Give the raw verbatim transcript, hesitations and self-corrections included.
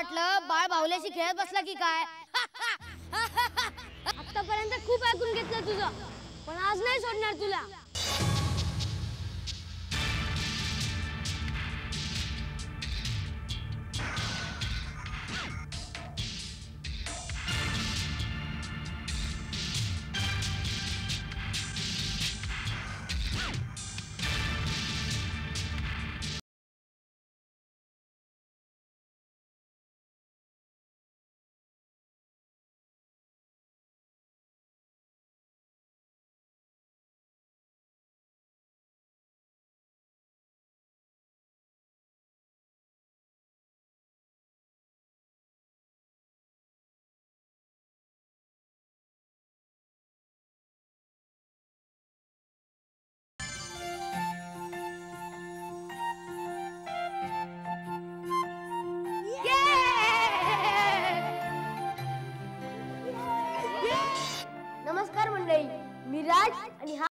वाटलं बाळ बाहुल्याशी खेळत बसला की काय. आतापर्यंत खूप ऐकून घेतलं तुझं, पण आज नाही सोडणार तुला. नमस्कार मंडळी, मी राज आणि हा